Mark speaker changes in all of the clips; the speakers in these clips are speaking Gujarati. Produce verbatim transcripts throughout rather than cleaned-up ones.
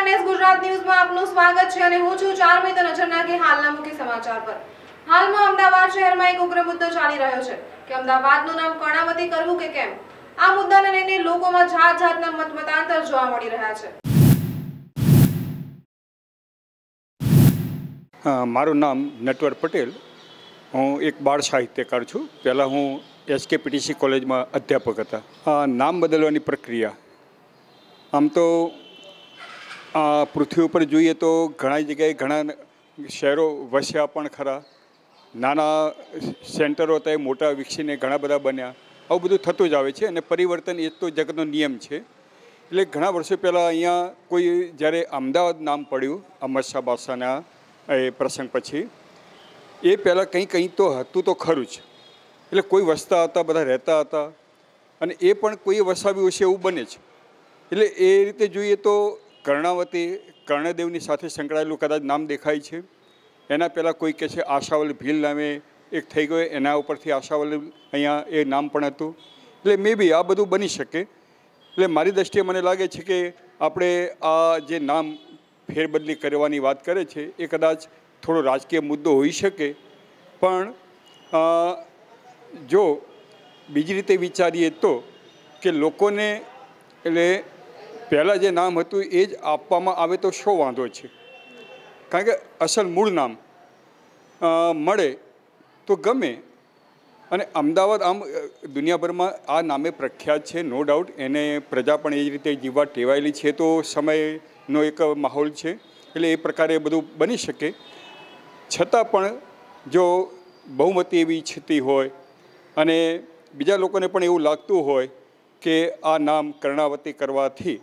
Speaker 1: નમસ્कार, નેસ ગુજરાત ન્યૂઝમાં આપનું સ્વાગત છે અને હું છું ચારમી તો નજર નાખી હાલના મુખ્ય સમાચાર પર। હાલમાં અમદાવાદ શહેરમાં એક ઉગ્ર મુદ્દો ચાલી રહ્યો છે કે અમદાવાદનું નામ કર્ણાવતી કરવું કે કેમ। આ મુદ્દાને લઈને લોકોમાં જાત જાતના મતમતાંતર જોવા મળી રહ્યા છે।
Speaker 2: મારું નામ નટવર પટેલ, હું એક બાળ સાહિત્યકાર છું। પહેલાં હું એસકેપીટીસી કોલેજમાં અધ્યાપક હતા। નામ બદલવાની પ્રક્રિયા આમ તો પૃથ્વી ઉપર જોઈએ તો ઘણા જગ્યાએ ઘણા શહેરો વસ્યા પણ ખરા, નાના સેન્ટરો હતા એ મોટા વિકસીને ઘણા બધા બન્યા। આવું બધું થતું જ આવે છે અને પરિવર્તન એ તો જગતનો નિયમ છે। એટલે ઘણા વર્ષો પહેલાં અહીંયા કોઈ જ્યારે અમદાવાદ નામ પડ્યું અહમદ શાહ બાદશાહના એ પ્રસંગ પછી, એ પહેલાં કંઈ કંઈ તો હતું તો ખરું જ। એટલે કોઈ વસતા હતા, બધા રહેતા હતા અને એ પણ કોઈએ વસાવ્યું હશે એવું બને છે। એટલે એ રીતે જોઈએ તો કર્ણાવતી કર્ણદેવની સાથે સંકળાયેલું કદાચ નામ દેખાય છે। એના પહેલાં કોઈ કહે છે આશાવલી ભીલ નામે એક થઈ ગયો, એના ઉપરથી આશાવલી અહીંયા એ નામ પણ હતું। એટલે મે બી આ બધું બની શકે। એટલે મારી દૃષ્ટિએ મને લાગે છે કે આપણે આ જે નામ ફેરબદલી કરવાની વાત કરે છે એ કદાચ થોડો રાજકીય મુદ્દો હોઈ શકે, પણ જો બીજી રીતે વિચારીએ તો કે લોકોને એટલે પહેલાં જે નામ હતું એ જ આપવામાં આવે તો શો વાંધો છે? કારણ કે અસલ મૂળ નામ મળે તો ગમે। અને અમદાવાદ આમ દુનિયાભરમાં આ નામે પ્રખ્યાત છે, નો ડાઉટ। એને પ્રજા પણ એ જ રીતે જીવવા ટેવાયેલી છે, તો સમયનો એક માહોલ છે, એટલે એ પ્રકારે બધું બની શકે। છતાં પણ જો બહુમતી એવી ઈચ્છતી હોય અને બીજા લોકોને પણ એવું લાગતું હોય કે આ નામ કર્ણાવતી કરવાથી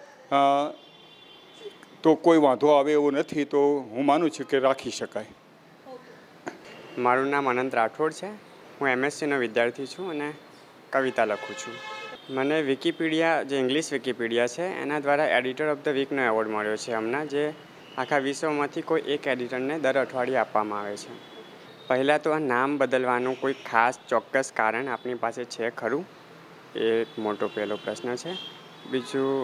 Speaker 2: તો કોઈ વાંધો આવે એવો નથી, તો હું માનું છું કે રાખી શકાય।
Speaker 3: મારું નામ અનંત રાઠોડ છે। હું એમએસસીનો વિદ્યાર્થી છું અને કવિતા લખું છું। મને વિકીપીડિયા, જે ઇંગ્લિશ વિકીપીડિયા છે, એના દ્વારા એડિટર ઓફ ધ વીકનો એવોર્ડ મળ્યો છે હમણાં, જે આખા વિશ્વમાંથી કોઈ એક એડિટરને દર અઠવાડિયે આપવામાં આવે છે। પહેલાં તો આ નામ બદલવાનું કોઈ ખાસ ચોક્કસ કારણ આપણી પાસે છે ખરું? એ એક મોટો પહેલો પ્રશ્ન છે। બીજું,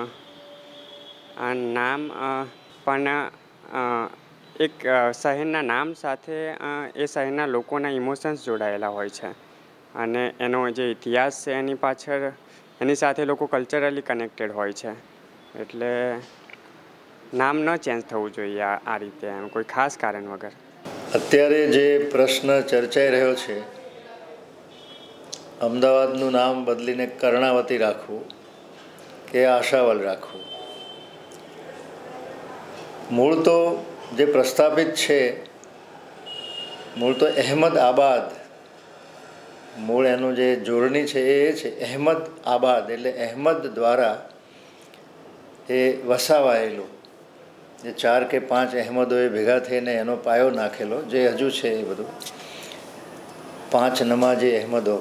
Speaker 3: આ નામ પણ એક શહેરના નામ સાથે એ શહેરના લોકોના ઇમોશન્સ જોડાયેલા હોય છે અને એનો જે ઇતિહાસ છે એની પાછળ એની સાથે લોકો કલ્ચરલી કનેક્ટેડ હોય છે। એટલે નામ ન ચેન્જ થવું જોઈએ આ રીતે, એમ કોઈ ખાસ કારણ વગર।
Speaker 4: અત્યારે જે પ્રશ્ન ચર્ચાઈ રહ્યો છે, અમદાવાદનું નામ બદલીને કર્ણાવતી રાખવું કે આશાવલ રાખવું, મૂળ તો જે પ્રસ્થાપિત છે, મૂળ તો અહેમદ આબાદ, મૂળ એનું જે જોડણી છે એ છે અહેમદ આબાદ, એટલે અહેમદ દ્વારા એ વસાવાયેલું, જે ચાર કે પાંચ અહેમદોએ ભેગા થઈને એનો પાયો નાખેલો, જે હજુ છે એ બધું પાંચ નમાજી અહેમદો।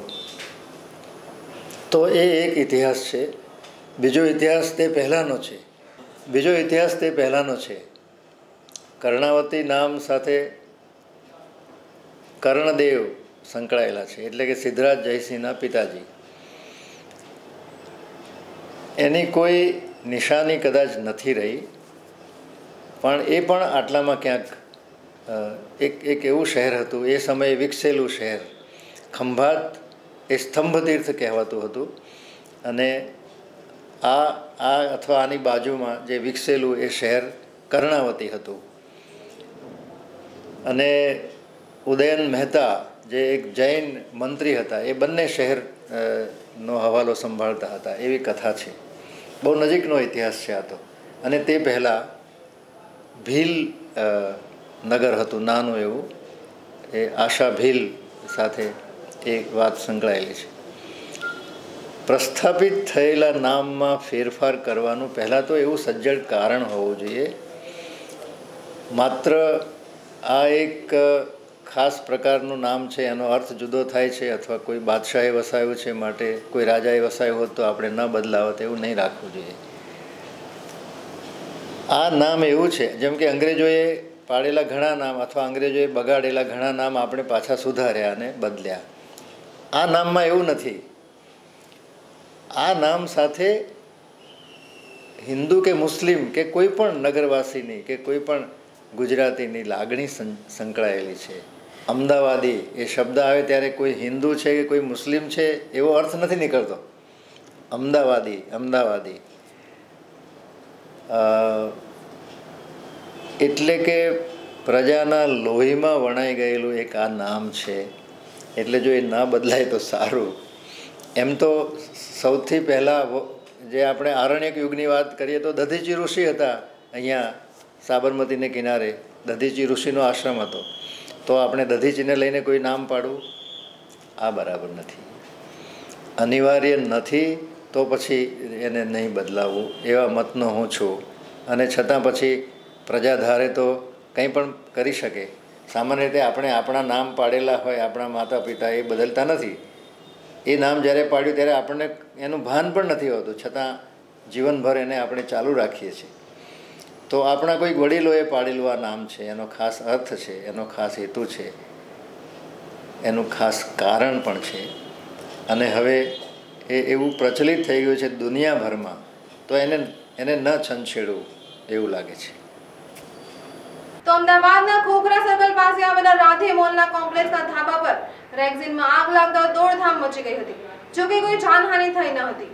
Speaker 4: તો એ એક ઇતિહાસ છે। બીજો ઇતિહાસ તે પહેલાંનો છે બીજો ઇતિહાસ તે પહેલાંનો છે કર્ણાવતી નામ સાથે કર્ણદેવ સંકળાયેલા છે, એટલે કે સિદ્ધરાજ જયસિંહના પિતાજી। એની કોઈ નિશાની કદાચ નથી રહી, પણ એ પણ આટલામાં ક્યાંક એક એક એવું શહેર હતું, એ સમયે વિકસેલું શહેર। ખંભાત એ સ્તંભ તીર્થ કહેવાતું હતું અને આ આ અથવા આની બાજુમાં જે વિકસેલું એ શહેર કર્ણાવતી હતું। અને ઉદયન મહેતા જે એક જૈન મંત્રી હતા, એ બંને શહેર નો હવાલો સંભાળતા હતા, એવી કથા છે। બહુ નજીકનો ઇતિહાસ છે આ તો। અને તે પહેલાં ભીલ નગર હતું, નાનું એવું, એ આશા ભીલ સાથે એ વાત સંકળાયેલી છે। પ્રસ્થાપિત થયેલા નામમાં ફેરફાર કરવાનું પહેલાં તો એવું સજ્જડ કારણ હોવું જોઈએ। માત્ર આ એક ખાસ પ્રકારનું નામ છે, એનો અર્થ જુદો થાય છે, અથવા કોઈ બાદશાહે વસાવ્યું છે માટે કોઈ રાજાએ વસાવ્યું હોત તો આપણે ન બદલાવત, એવું નહીં રાખવું જોઈએ। આ નામ એવું છે, જેમ કે અંગ્રેજોએ પાડેલા ઘણા નામ અથવા અંગ્રેજોએ બગાડેલા ઘણા નામ આપણે પાછા સુધાર્યા અને બદલ્યા। આ નામમાં એવું નથી। આ નામ સાથે હિન્દુ કે મુસ્લિમ કે કોઈ પણ નગરવાસીની કે કોઈ પણ ગુજરાતીની લાગણી સંકળાયેલી છે. અમદાવાદી એ શબ્દ આવે ત્યારે કોઈ હિન્દુ છે કે કોઈ મુસ્લિમ છે એવો અર્થ નથી નીકળતો. અમદાવાદી અમદાવાદી એટલે કે પ્રજાના લોહીમાં વણાઈ ગયેલું એક આ નામ છે. એટલે જો એ ન બદલાય તો સારું. એમ તો સૌથી પહેલાં જે આપણે આરણ્યક યુગની વાત કરીએ તો દધીચી ઋષિ હતા. અહીંયા સાબરમતીને કિનારે દધીચી ઋષિનો આશ્રમ હતો. તો આપણે દધીચીને લઈને કોઈ નામ પાડવું આ બરાબર નથી. અનિવાર્ય નથી તો પછી એને નહીં બદલાવવું એવા મતનો હું છું. અને છતાં પછી પ્રજા ધારે તો કંઈ પણ કરી શકે. સામાન્ય રીતે આપણે આપણા નામ પાડેલા હોય, આપણા માતા પિતા એ બદલતા નથી. એ નામ જ્યારે પાડ્યું ત્યારે આપણને એનું ભાન પણ નથી હોતું, છતાં જીવનભર એને આપણે ચાલુ રાખીએ છીએ. તો આપણા કોઈક વડીલોએ પાડેલું આ નામ છે, એનો ખાસ અર્થ છે, એનો ખાસ હેતુ છે, એનું ખાસ કારણ પણ છે. અને હવે એ એવું પ્રચલિત થઈ ગયું છે દુનિયાભરમાં, તો એને એને ન છંછેડવું એવું લાગે છે.
Speaker 1: તો અમદાવાદના ખોખરા સર્કલ પાસે આવેલા રાધે મોલના કોમ્પ્લેક્સના ધાબા પર રેક્ઝિનમાં આગ લાગતા દોડધામ મચી ગઈ હતી. જો કે કોઈ જાનહાનિ થઈ ન હતી.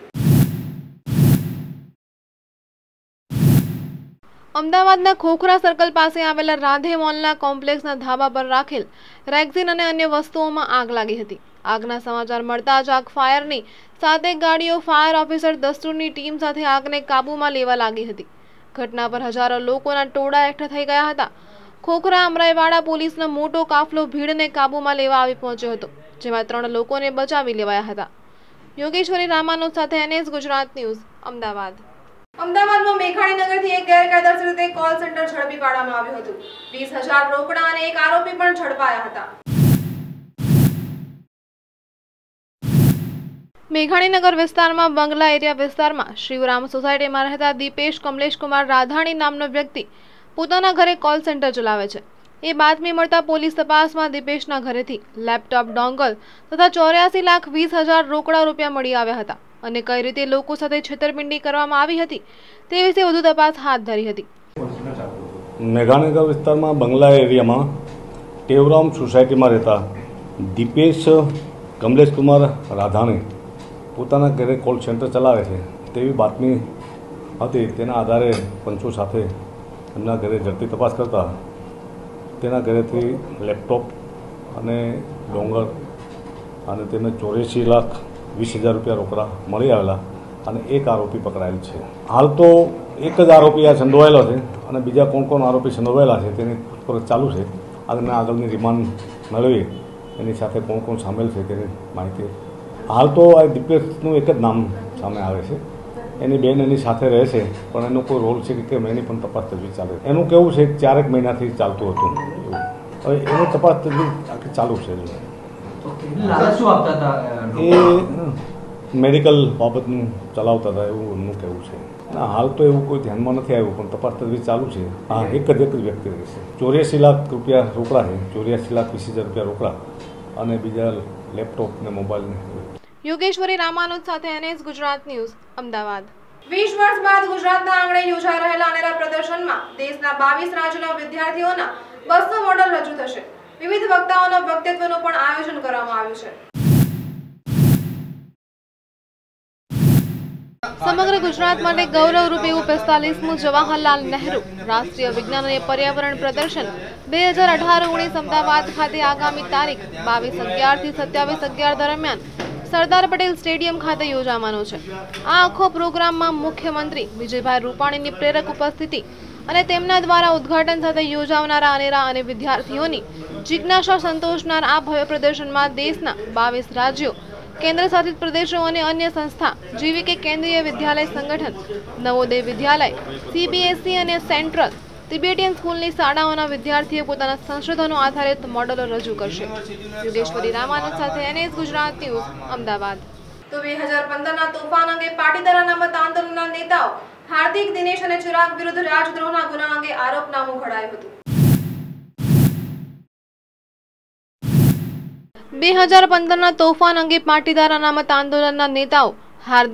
Speaker 1: અમદાવાદના ખોખરા સર્કલ પાસે આવેલા રાધે મોલના કોમ્પ્લેક્સના ધાબા પર રાખેલ રેક્ઝિન અને અન્ય વસ્તુઓમાં આગ લાગી હતી. આગના સમાચાર મળતા જ આગ ફાયરની સાતેક ગાડીઓ ફાયર ઓફિસર દસ્તુરની ટીમ સાથે આગને કાબૂમાં લેવા લાગી હતી. ઘટના પર હજારો લોકોના ટોળા એકઠા થઈ ગયા હતા. ખોખરા અમરાઈવાડા પોલીસનો મોટો કાફલો ભીડને કાબૂમાં લેવા આવી પહોંચ્યો હતો, જેમાં ત્રણ લોકોને બચાવી લેવાયા હતા. યોગેશ્વરી રામાનુજ સાથે એનએસ ગુજરાત ન્યૂઝ, અમદાવાદ. અમદાવાદમાં મેઘાણીનગરથી એક ગેરકાયદેસર રીતે કોલ સેન્ટર ઝડપી પાડવામાં આવ્યું હતું. વીસ હજાર રોકડા અને એક આરોપી પણ ઝડપાયા હતા. મેઘાણીનગર વિસ્તારમાં બંગલા એરિયા વિસ્તારમાં શિવરામ સોસાયટીમાં રહેતા દીપેશ કમલેશ કુમાર રાધાણી નામનો વ્યક્તિ પોતાના ઘરે કોલ સેન્ટર ચલાવે છે. એ બાતમી મળતા પોલીસ તપાસમાં દીપેશના ઘરેથી લેપટોપ, ડોંગલ તથા ચોર્યાસી લાખ વીસ હજાર રોકડા રૂપિયા મળી આવ્યા હતા અને કઈ રીતે લોકો સાથે છેતરપિંડી કરવામાં આવી હતી તે વિશે વધુ તપાસ હાથ ધરી હતી.
Speaker 5: મેઘાણીનગર વિસ્તારમાં બંગલા એરિયામાં ટેવરામ સોસાયટીમાં રહેતા દીપેશ કમલેશ કુમાર રાધાણી પોતાના ઘરે કોલ સેન્ટર ચલાવે છે તેવી બાતમી હતી. તેના આધારે પંચો સાથે એમના ઘરે ઝડપી તપાસ કરતા તેના ઘરેથી લેપટોપ અને ડોંગર અને તેમને ચોર્યાસી લાખ વીસ હજાર રૂપિયા રોકડા મળી આવેલા અને એક આરોપી પકડાયેલ છે. હાલ તો એક જ આરોપી આ સંડોવાયેલો છે અને બીજા કોણ કોણ આરોપી સંડોવાયેલા છે તેની પૂછપરછ ચાલુ છે. અને આગળની રિમાન્ડ મેળવી એની સાથે કોણ કોણ સામેલ છે તેની માહિતી. હાલ તો આ દીપેશનું એક જ નામ સામે આવે છે. એની બેન એની સાથે રહે છે, પણ એનો કોઈ રોલ છે કે કેમ એની પણ તપાસ તજવીજ ચાલે. એનું કેવું છે કે ચારેક મહિનાથી ચાલતું હતું. હવે એની તપાસ તજવીજ આખી ચાલુ છે. એ મેડિકલ બાબતનું ચલાવતા હતા એવું એમનું કહેવું છે. ના, હાલ તો એવું કોઈ ધ્યાનમાં નથી આવ્યું, પણ તપાસ તજવીજ ચાલુ છે. હા, એક જ એક જ વ્યક્તિ રહેશે. ચોર્યાસી લાખ રૂપિયા રોકડા છે, ચોર્યાસી લાખ વીસ હજાર રૂપિયા રોકડા અને બીજા લેપટોપ ને મોબાઈલ ને.
Speaker 1: યોગેશ્વરી રામાનુજ સાથે એનએસ ગુજરાત ન્યૂઝ, અમદાવાદ. વીસ વર્ષ બાદ ગુજરાતના આંગણે યોજાઈ રહેલા અનેરા પ્રદર્શનમાં દેશના બાવીસ રાજ્યોના વિદ્યાર્થીઓના બસો મોડલ રજૂ થશે. વિવિધ વક્તાઓના વક્તવ્યનું પણ આયોજન કરવામાં આવ્યું છે. સમગ્ર ગુજરાત માટે ગૌરવરૂપ એવું પિસ્તાલીસમું જવાહરલાલ નહેરુ રાષ્ટ્રીય વિજ્ઞાન અને પર્યાવરણ પ્રદર્શન બે હજાર અઢાર ઓગણીસ અમદાવાદ ખાતે આગામી તારીખ બાવીસ અગિયાર થી સત્યાવીસ અગિયાર દરમિયાન સરદાર પટેલ સ્ટેડિયમ ખાતે યોજાવાનો છે. આ આખો પ્રોગ્રામમાં મુખ્યમંત્રી વિજયભાઈ રૂપાણીની પ્રેરક ઉપસ્થિતિ અને તેમના દ્વારા ઉદ્ઘાટન સાથે યોજાનારા અનેરા અને વિદ્યાર્થીઓની જિજ્ઞાસા સંતોષનાર આ ભવ્ય પ્રદર્શનમાં દેશના બાવીસ રાજ્યો, કેન્દ્ર શાસિત પ્રદેશો અને અન્ય સંસ્થા જેવી કે કેન્દ્રીય વિદ્યાલય સંગઠન, નવોદય વિદ્યાલય, સીબીએસઈ અને સેન્ટ્રલ તિબેટિયન સ્કૂલની શાળાઓના વિદ્યાર્થીઓ પોતાના સંશોધનો આધારિત મોડેલો રજૂ કરશે. યોગેશ્વરી રામાનુજ સાથે એનએસ ગુજરાત ન્યૂઝ, અમદાવાદ. તો બે હજાર પંદરના તોફાન અંગે પાટીદાર અનામત આંદોલનના નેતાઓ હાર્દિક, દિનેશ અને ચિરાગ વિરુદ્ધ રાજદ્રોહના ગુના અંગે આરોપનામું ઘડાયું હતું. બે હજાર પંદરના તોફાન અંગે પાટીદાર અનામત આંદોલનના નેતાઓ હાર્દિક,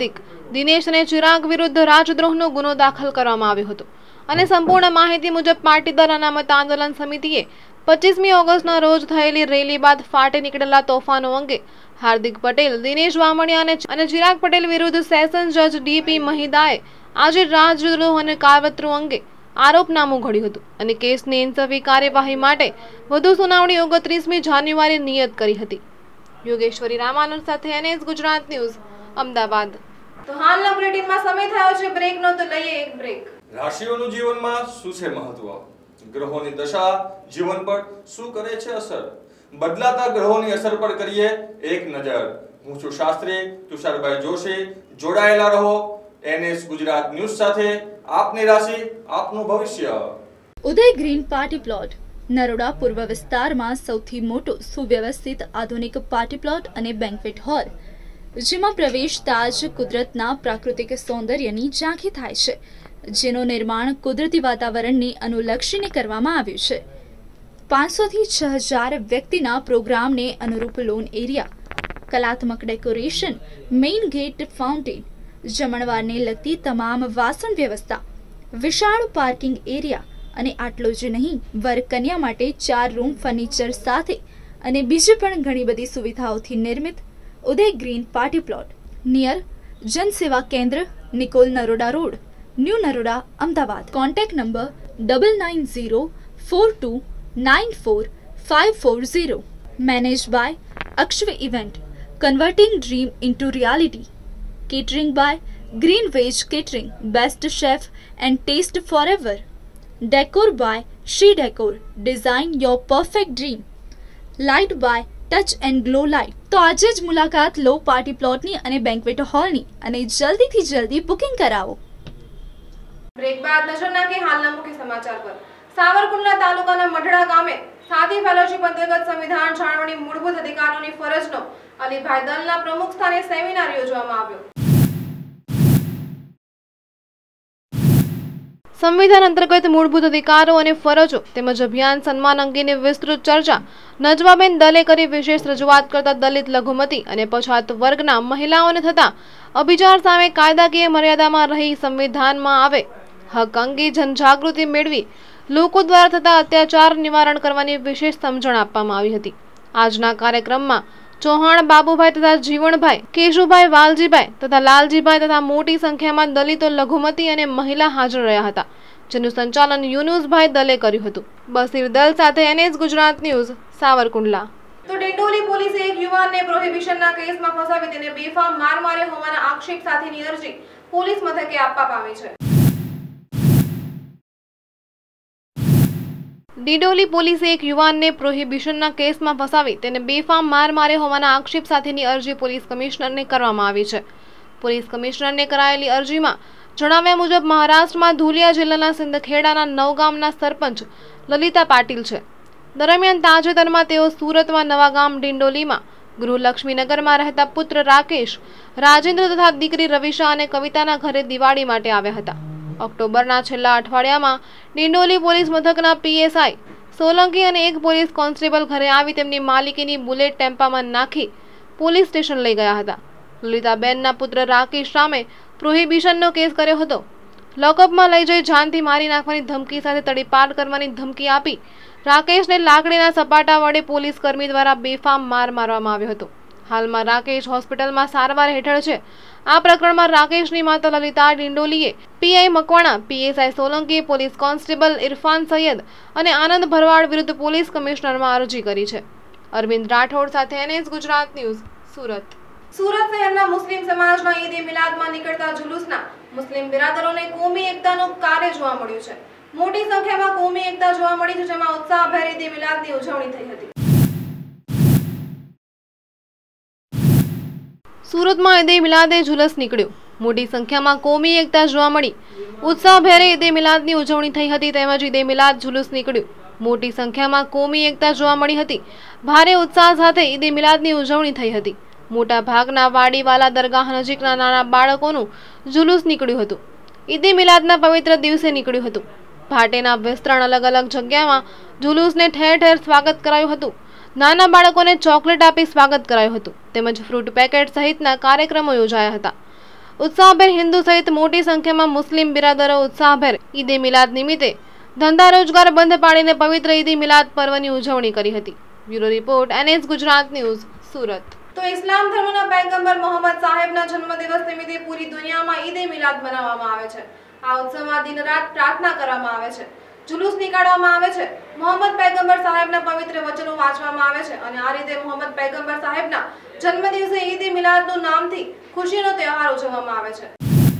Speaker 1: દિનેશ અને ચિરાગ વિરુદ્ધ રાજદ્રોહનો ગુનો દાખલ કરવામાં આવ્યો હતો અને સંપૂર્ણ માહિતી મુજબ પાટીદાર અનામત આંદોલન સમિતિએ પચીસમી ઓગસ્ટના રોજ થયેલી રેલી બાદ ફાટી નીકળેલા તોફાનો અંગે હાર્દિક પટેલ, દિનેશ વામણિયા અને ચિરાગ પટેલ વિરુદ્ધ સેશન્સ જજ ડીપી મહિદાએ આજે રાજદ્રોહ અને કાવતરું અંગે આરોપનામું ઘડ્યું હતું અને કેસની ઇન્સાફી કાર્યવાહી માટે વધુ સુનાવણી ઓગણત્રીસમી જાન્યુઆરી નિયત કરી હતી. યોગેશ્વરી રામાનુજ સાથે એનએસ ગુજરાત ન્યૂઝ, અમદાવાદ. તો હાલના બુલેટિનમાં સમય થયો છે બ્રેકનો, તો લઈએ એક બ્રેક.
Speaker 6: રાશિઓનું જીવનમાં શું છે મહત્વ? ગ્રહોની દશા જીવન પર શું કરે છે અસર? બદલાતા ગ્રહોની અસર પર કરીએ એક નજર. હું છું શાસ્ત્રી તુષારભાઈ જોશી. જોડાયેલા રહો એનએસ ગુજરાત ન્યૂઝ સાથે. આપની રાશિ આપનું ભવિષ્ય.
Speaker 7: Uday green party plot Naroda પૂર્વ વિસ્તારમાં સૌથી મોટો સુવ્યવસ્થિત આધુનિક પાર્ટી પ્લોટ અને બેન્ક્વેટ હોલ, જેમાં પ્રવેશતા જ કુદરતના પ્રાકૃતિક સૌંદર્યની ઝાંખી થાય છે, જેનું નિર્માણ કુદરતી વાતાવરણને અનુલક્ષીને કરવામાં આવ્યું છે. પાંચસો થી છ હજાર વ્યક્તિના પ્રોગ્રામને અનુરૂપ લોન એરિયા, કલાત્મક ડેકોરેશન, મેઇન ગેટ, ફાઉન્ટેન, જમણવારને લગતી તમામ વાસણ વ્યવસ્થા, વિશાળ પાર્કિંગ એરિયા અને આટલું જ નહીં, વર કન્યા માટે ચાર રૂમ ફર્નિચર સાથે અને બીજી પણ ઘણી બધી સુવિધાઓથી નિર્મિત Uday green party plot near Janseva Kendra, Nikol, Naroda road, new Naroda, Ahmedabad. Contact number double nine zero four two nine four five four zero. Manage by Akshway event, converting dream into reality. Catering by green veg catering, best chef and taste forever. Decor by Shri decor, design your perfect dream. Light by touch and glow light. તો આજે જ મુલાકાત લો પાર્ટી પ્લોટની અને બેન્ક્વેટ હોલની અને જલ્દીથી જલ્દી બુકિંગ કરાવો.
Speaker 1: બ્રેક બાદ નજર નાખીએ હાલના મુખ્ય સમાચાર પર. સાવરકુંડલા તાલુકાના મઢડા ગામે સાથી ફેલોશિપ અંતર્ગત સંવિધાન જાળવણી મૂળભૂત અધિકારોની ફરજનો અલીભાઈ દલના પ્રમુખ સ્થાને સેમિનાર યોજવામાં આવ્યો. સંવિધાન અંતર્ગત મૂળભૂત અધિકારો અને ફરજો તેમજ અભિયાન સન્માન અંગેની વિસ્તૃત ચર્ચા નજવાબેન દલે કરી વિશેષ રજૂઆત કરતા દલિત, લઘુમતી અને પછાત વર્ગના મહિલાઓને થતા અભિચાર સામે કાયદાકીય મર્યાદામાં રહી સંવિધાનમાં આવે હક અંગે જનજાગૃતિ મેળવી લોકો દ્વારા થતા અત્યાચાર નિવારણ કરવાની વિશેષ સમજણ આપવામાં આવી હતી. આજના કાર્યક્રમમાં ચૌહાણ બાબુભાઈ તથા જીવણભાઈ, કેશુભાઈ, વાલજીભાઈ તથા લાલજીભાઈ તથા મોટી સંખ્યામાં દલિતો, લઘુમતી અને મહિલા હાજર રહ્યા હતા, જેનું સંચાલન યુનુસભાઈ દલે કર્યું હતું. બસીર દલ સાથે એનએસ ગુજરાત ન્યૂઝ, સાવરકુંડલા. તો ડિંડોલી પોલીસે એક યુવાનને પ્રોહિબિશનના કેસમાં ફસાવી તેને બેફામ માર માર્યો હોવાના આક્ષેપ સાથેની અરજી પોલીસ મથકે આપવા પામી છે. ડિંડોલી પોલીસે એક યુવાનને પ્રોહિબિશનના કેસમાં ફસાવી તેને બેફામ માર માર્યો હોવાના આક્ષેપ સાથેની અરજી પોલીસ કમિશનરને કરવામાં આવી છે. પોલીસ કમિશનરને કરાયેલી અરજીમાં જણાવ્યા મુજબ મહારાષ્ટ્રમાં ધુલિયા જિલ્લાના સિંદખેડાના નવગામના સરપંચ લલિતા પાટીલ છે. દરમિયાન તાજેતરમાં તેઓ સુરતમાં નવાગામ ડિંડોલીમાં ગૃહલક્ષ્મીનગરમાં રહેતા પુત્ર રાકેશ, રાજેન્દ્ર તથા દીકરી રવિશા અને કવિતાના ઘરે દિવાળી માટે આવ્યા હતા. ઓક્ટોબરના છેલ્લા અઠવાડિયામાં ડિંડોલી પોલીસ મથકના પીએસઆઈ સોલંકી અને એક પોલીસ કોન્સ્ટેબલ ઘરે આવી તેમની માલિકીની બુલેટ ટેમ્પામાં નાખી પોલીસ સ્ટેશન લઈ ગયા હતા. લલિતાબેનના પુત્ર રાકેશ સામે પ્રોહિબિશનનો કેસ કર્યો હતો. લોકઅપમાં લઈ જઈ જાનથી મારી નાખવાની ધમકી સાથે તડીપાર કરવાની ધમકી આપી રાકેશને લાકડીના સપાટા વડે પોલીસ કર્મી દ્વારા બેફામ માર મારવામાં આવ્યો હતો. હાલમાં રાકેશ હોસ્પિટલમાં સારવાર હેઠળ છે. આ પ્રકરણમાં રાકેશની માતા લલિતા ડિંડોલીએ PI Makwana, PSI Solanki, police constable Irfan Sayyed અને આનંદ ભરવાડ વિરુદ્ધ પોલીસ કમિશનરમાં અરજી કરી છે. અરવિંદ રાઠોડ સાથે એનએસ ગુજરાત ન્યૂઝ, સુરત. સુરત શહેરના મુસ્લિમ સમાજના ઈદ એ મિલાદમાં નીકળતા જુલુસના મુસ્લિમ બિરાદરોને કોમી એકતાનું કાર્ય જોવા મળ્યું છે. મોટી સંખ્યામાં કોમી એકતા જોવા મળી છે, જેમાં ઉત્સાહભેર ઈદ એ મિલાદની ઉજવણી થઈ હતી. સુરતમાં ઈદ એ મિલાદે જુલુસ નીકળ્યું. મોટી સંખ્યામાં કોમી એકતા જોવા મળી. ઉત્સાહભેર ઈદ એ મિલાદની ઉજવણી થઈ હતી, તેમજ ઈદ એ મિલાદ જુલુસ નીકળ્યું. મોટી સંખ્યામાં કોમી એકતા જોવા મળી હતી. ભારે ઉત્સાહ સાથે ઈદ એ મિલાદની ઉજવણી થઈ હતી. મોટા ભાગના વાડીવાલા દરગાહ નજીકના નાના બાળકોનું જુલુસ નીકળ્યું હતું. ઈદ એ મિલાદના પવિત્ર દિવસે નીકળ્યું હતું. ભાટેના વિસ્તરણ અલગ અલગ જગ્યામાં જુલુસને ઠેર ઠેર સ્વાગત કરાયું હતું. નાના બાળકોને ચોકલેટ આપી સ્વાગત કરાયું હતું, તેમજ ફ્રૂટ પેકેટ સહિતના કાર્યક્રમો યોજાયા હતા. ઉત્સાહભેર હિન્દુ સહિત મોટી સંખ્યામાં મુસ્લિમ બિરાદરો ઉત્સાહભેર ઈદે મિલાદ નિમિત્તે ધંધા રોજગાર બંધ પાડીને પવિત્ર ઈદ મિલાદ પર્વની ઉજવણી કરી હતી. Bureau report NS Gujarat news, Surat. તો ઇસ્લામ ધર્મના પૈગંબર મોહમ્મદ સાહેબના જન્મદિવસ નિમિત્તે પૂરી દુનિયામાં ઈદે મિલાદ મનાવવામાં આવે છે. આ ઉત્સવમાં દિન રાત પ્રાર્થના કરવામાં આવે છે, જુલુસ નીકાળવામાં આવે છે, મોહમ્મદ પૈગંબર સાહેબના પવિત્ર વચનો વાંચવામાં આવે છે અને આ રીતે મોહમ્મદ પૈગંબર સાહેબના જન્મદિવસે ઈદ મિલાદનું નામથી ખુશીનો તહેવાર ઉજવવામાં આવે છે.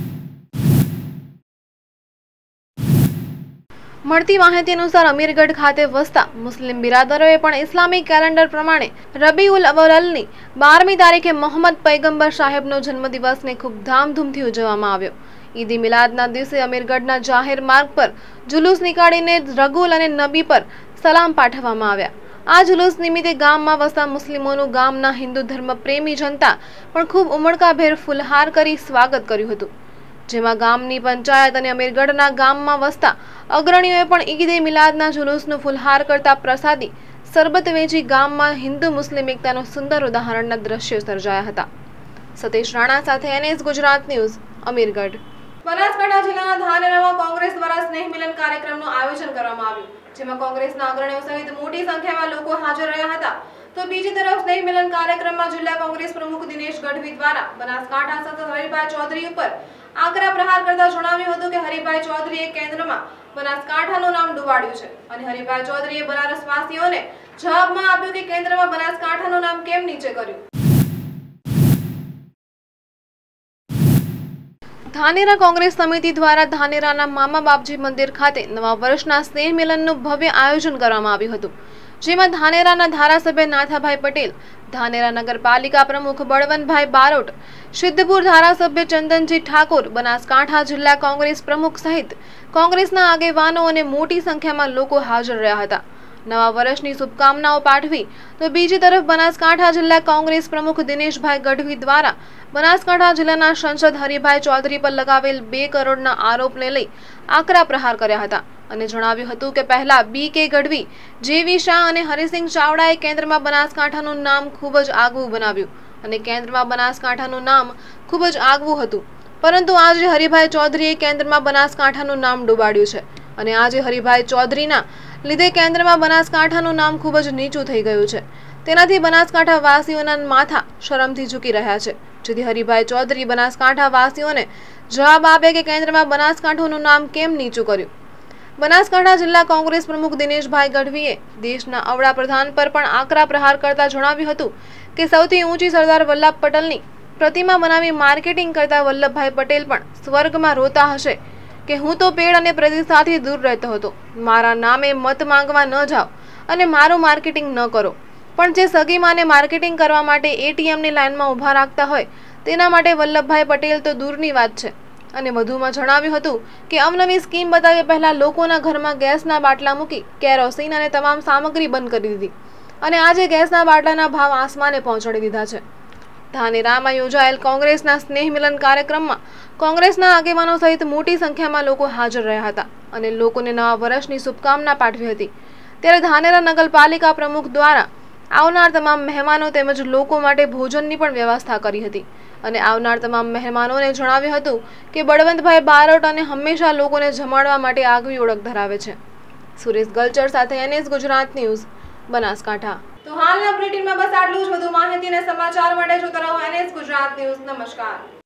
Speaker 1: મળતી માહિતી અનુસાર અમીરગઢ ખાતે વસતા મુસ્લિમ બિરાદરોએ પણ ઇસ્લામિક કેલેન્ડર પ્રમાણે રબીઉલ અવ્વલની બારમી તારીખે મોહમ્મદ પૈગંબર સાહેબનો જન્મદિવસને ખૂબ ધામધૂમથી ઉજવવામાં આવ્યો. ઈદ મિલાદના દિવસે અમીરગઢના જાહેર માર્ગ પર જુલુસ નીકાળીને રગુલ અને નબી પર સલામ પાઠવવામાં આવ્યા. આ જુલુસ નિમિત્તે ગામમાં વસતા મુસ્લિમોનું ગામના હિન્દુ ધર્મ પ્રેમી જનતા પણ ખૂબ ઉમળકાભેર ફુલહાર કરી સ્વાગત કર્યું હતું, જેમાં ગામની પંચાયત અને અમીરગઢના ગામમાં વસતા અગ્રણીઓએ પણ ઈદ મિલાદના જુલુસનું ફુલહાર કરતા પ્રસાદી સરબત વેચી ગામમાં હિન્દુ મુસ્લિમ એકતાનું સુંદર ઉદાહરણના દ્રશ્યો સર્જાયા હતા. સતીશ રાણા સાથે એનએસ ગુજરાત ન્યૂઝ, અમીરગઢ. બનાસકાંઠા જિલ્લાના ધાનેરામાં કોંગ્રેસ દ્વારા સ્નેહ મિલન કાર્યક્રમનું આયોજન કરવામાં આવ્યું, જેમાં કોંગ્રેસના અગ્રણીઓ સહિત મોટી સંખ્યામાં લોકો હાજર રહ્યા હતા. તો બીજી તરફ સ્નેહ મિલન કાર્યક્રમમાં જિલ્લા કોંગ્રેસ પ્રમુખ દિનેશ ગઢવી દ્વારા બનાસકાંઠા સાંસદ હરિભાઈ ચૌધરી ઉપર આકરા પ્રહાર કરતા જણાવ્યું હતું કે હરિભાઈ ચૌધરીએ કેન્દ્રમાં બનાસકાંઠાનું નામ ડુબાડ્યું છે અને હરિભાઈ ચૌધરીએ બનારસવાસીઓને જવાબમાં આપ્યું કે કેન્દ્રમાં બનાસકાંઠાનું નામ કેમ નીચે કર્યું. ધાનેરા કોંગ્રેસ સમિતિ દ્વારા ધાનેરાના મામા બાપજી મંદિર ખાતે નવા વર્ષના સ્નેહ મિલનનું ભવ્ય આયોજન કરવામાં આવ્યું હતું, જેમાં ધાનેરાના ધારાસભ્ય નાથાભાઈ પટેલ, ધાનેરા નગરપાલિકા પ્રમુખ બળવંતભાઈ બારોટ, સિદ્ધપુર ધારાસભ્ય ચંદનજી ઠાકોર, બનાસકાંઠા જિલ્લા કોંગ્રેસ પ્રમુખ સહિત કોંગ્રેસના આગેવાનો અને મોટી સંખ્યામાં લોકો હાજર રહ્યા હતા. નવા વર્ષની શુભકામનાઓ પાઠવી તો બીજી તરફ બનાસકાંઠા જિલ્લા કોંગ્રેસ પ્રમુખ દિનેશભાઈ ગઢવી દ્વારા બનાસકાંઠા જિલ્લાના સાંસદ હરિભાઈ ચૌધરી પર લગાવેલ બે કરોડના આરોપને લઈ આકરા પ્રહાર કર્યા હતા અને જણાવ્યું હતું કે પહેલા બી કે ગઢવી, જેવી શાહ અને હરિસિંહ ચાવડાએ કેન્દ્રમાં બનાસકાંઠાનું નામ ખૂબ જ આગવું બનાવ્યું અને કેન્દ્રમાં બનાસકાંઠાનું નામ ખૂબ જ આગવું હતું, પરંતુ આજે હરિભાઈ ચૌધરીએ કેન્દ્રમાં બનાસકાંઠાનું નામ ડૂબાડ્યું છે અને આજે હરિભાઈ ચૌધરીના લીધે કેન્દ્રમાં બનાસકાંઠાનું નામ ખૂબ જ નીચું થઈ ગયું છે. તેનાથી બનાસકાંઠા વાસીઓના માથા શરમથી ઝૂકી રહ્યા છે, જેથી હરિભાઈ ચૌધરી બનાસકાંઠા વાસીઓને જવાબ આપે કે કેન્દ્રમાં બનાસકાંઠાનું નામ કેમ નીચું કર્યું. બનાસકાંઠા જિલ્લા કોંગ્રેસ પ્રમુખ દિનેશભાઈ ગઢવીએ દેશના અવડા પ્રધાન પર પણ આકરા પ્રહાર કરતા જણાવ્યું હતું કે સૌથી ઊંચી સરદાર વલ્લભ પટેલની પ્રતિમા બનાવી માર્કેટિંગ કરતા વલ્લભભાઈ પટેલ પણ સ્વર્ગમાં રોતા હશે કે હું તો પેડ અને પ્રતિષ્ઠાથી દૂર રહેતો હતો, મારા નામે મત માંગવા ન જાઓ અને મારું માર્કેટિંગ ન કરો. પણ જે સગી માને માર્કેટિંગ કરવા માટે એટીએમની લાઇનમાં ઊભા રાખતા હોય તેના માટે વલ્લભભાઈ પટેલ તો દૂરની વાત છે. અને વધુમાં જણાવ્યું હતું કે અવનવી સ્કીમ બતાવ્યા પહેલા લોકોના ઘરમાં ગેસના બાટલા મૂકી કેરોસીન અને તમામ સામગ્રી બંધ કરી દીધી અને આજે ગેસના બાટલાના ભાવ આસમાને પહોંચાડી દીધા છે. ધાનેરામાં યોજાયેલ કોંગ્રેસના સ્નેહ મિલન કાર્યક્રમમાં કોંગ્રેસના આગેવાનો સહિત મોટી સંખ્યામાં લોકો હાજર રહ્યા હતા અને લોકોને નવા વર્ષની શુભકામના પાઠવી હતી. ત્યારે ધાનેરા નગરપાલિકા પ્રમુખ દ્વારા આવનાર તમામ મહેમાનો તેમજ લોકો માટે ભોજનની પણ વ્યવસ્થા કરી હતી અને આવનાર તમામ મહેમાનોને જણાવ્યું હતું કે બળવંતભાઈ બારોટ અને હંમેશા લોકોને જમાડવા માટે આગવી ઓળખ ધરાવે છે. સુરેશ ગલચર સાથે એનએસ ગુજરાત ન્યૂઝ, બનાસકાંઠા. તો હાલના બુલેટિનમાં બસ આટલું જ. વધુ માહિતી અને સમાચાર માટે જોતા રહો એનએસ ગુજરાત ન્યૂઝ. નમસ્કાર.